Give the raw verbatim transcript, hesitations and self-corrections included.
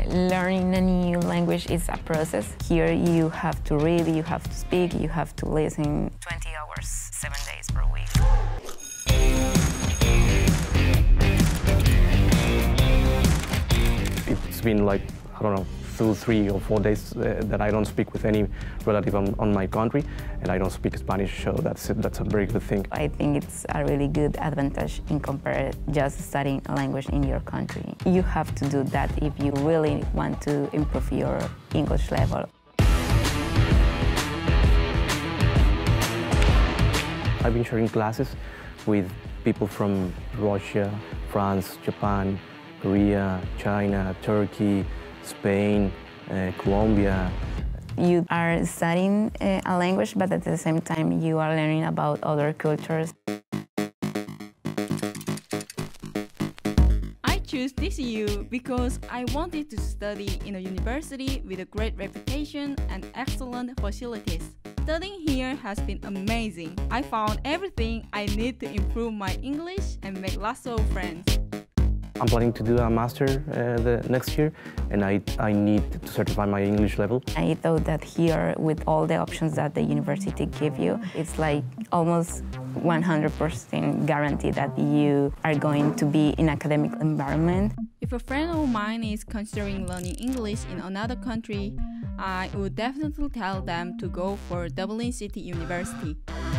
Learning a new language is a process. Here you have to read, you have to speak, you have to listen twenty hours, seven days per week. It's been like, I don't know, two, three or four days uh, that I don't speak with any relative on, on my country, and I don't speak Spanish, so that's that's a very good thing. I think it's a really good advantage in compared just studying a language in your country. You have to do that if you really want to improve your English level. I've been sharing classes with people from Russia, France, Japan, Korea, China, Turkey, Spain, uh, Colombia. You are studying uh, a language, but at the same time you are learning about other cultures. I choose T C U because I wanted to study in a university with a great reputation and excellent facilities. Studying here has been amazing. I found everything I need to improve my English and make lots of friends. I'm planning to do a master uh, the next year, and I, I need to certify my English level. I thought that here, with all the options that the university give you, it's like almost one hundred percent guarantee that you are going to be in academic environment. If a friend of mine is considering learning English in another country, I would definitely tell them to go for Dublin City University.